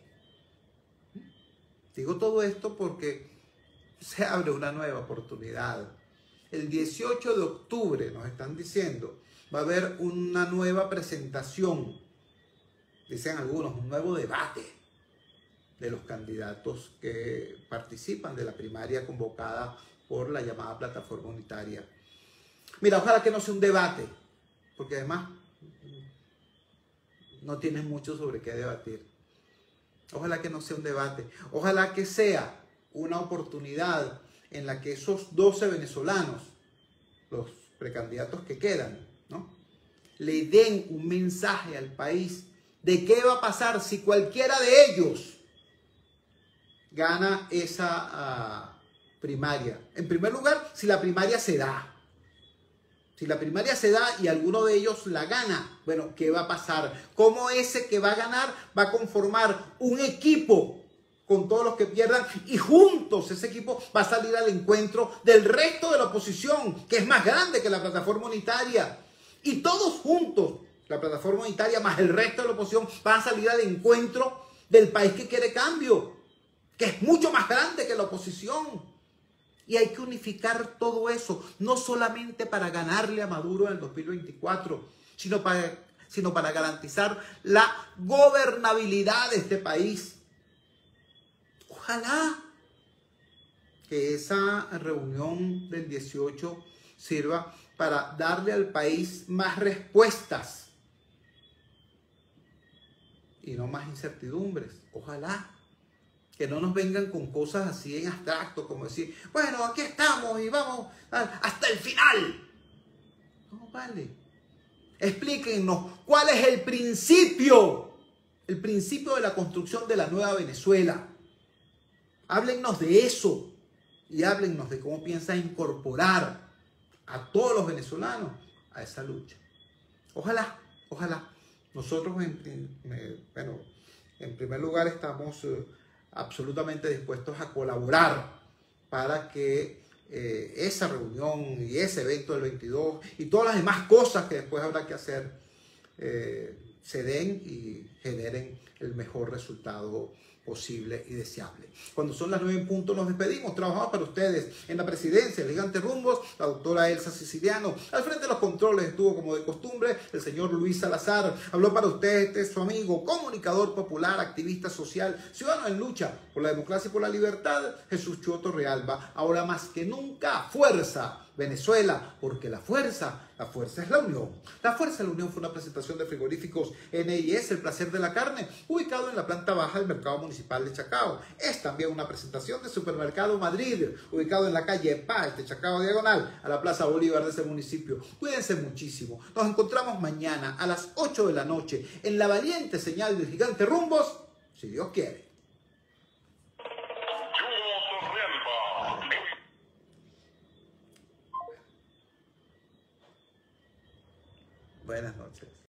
Digo todo esto porque se abre una nueva oportunidad. El dieciocho de octubre, nos están diciendo, va a haber una nueva presentación, dicen algunos, un nuevo debate de los candidatos que participan de la primaria convocada por la llamada Plataforma Unitaria. Mira, ojalá que no sea un debate, porque además no tienen mucho sobre qué debatir. Ojalá que no sea un debate, ojalá que sea una oportunidad en la que esos doce venezolanos, los precandidatos que quedan, ¿no?, le den un mensaje al país de qué va a pasar si cualquiera de ellos gana esa uh, primaria. En primer lugar, si la primaria se da. Si la primaria se da y alguno de ellos la gana, bueno, ¿qué va a pasar? ¿Cómo ese que va a ganar va a conformar un equipo con todos los que pierdan y juntos ese equipo va a salir al encuentro del resto de la oposición, que es más grande que la Plataforma Unitaria? Y todos juntos, la Plataforma Unitaria más el resto de la oposición, van a salir al encuentro del país que quiere cambio, que es mucho más grande que la oposición. Y hay que unificar todo eso, no solamente para ganarle a Maduro en el dos mil veinticuatro, sino para, sino para garantizar la gobernabilidad de este país. Ojalá que esa reunión del dieciocho sirva para darle al país más respuestas y no más incertidumbres. Ojalá. Que no nos vengan con cosas así en abstracto, como decir, bueno, aquí estamos y vamos hasta el final. No, vale. Explíquenos cuál es el principio, el principio de la construcción de la nueva Venezuela. Háblennos de eso y háblennos de cómo piensan incorporar a todos los venezolanos a esa lucha. Ojalá, ojalá. Nosotros, en, en, bueno, en primer lugar estamos eh, absolutamente dispuestos a colaborar para que eh, esa reunión y ese evento del veintidós y todas las demás cosas que después habrá que hacer eh, se den y generen el mejor resultado posible y deseable. Cuando son las nueve en punto nos despedimos. Trabajamos para ustedes en la presidencia, el Gigante Rumbos, la doctora Elsa Siciliano. Al frente de los controles estuvo, como de costumbre, el señor Luis Salazar. Habló para ustedes este su amigo, comunicador popular, activista social, ciudadano en lucha por la democracia y por la libertad, Jesús Chua Torrealba. Ahora más que nunca, fuerza Venezuela, porque la fuerza, la fuerza es la unión. La fuerza de la unión fue una presentación de frigoríficos N I S, el placer de la carne, ubicado en la planta baja del mercado municipal de Chacao. Es también una presentación de Supermercado Madrid, ubicado en la calle Paz de Chacao diagonal a la Plaza Bolívar de ese municipio. Cuídense muchísimo. Nos encontramos mañana a las ocho de la noche en la valiente señal del Gigante Rumbos, si Dios quiere. Buenas noches.